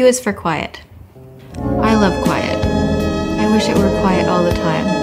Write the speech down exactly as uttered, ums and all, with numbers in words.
Q is for quiet. I love quiet. I wish it were quiet all the time.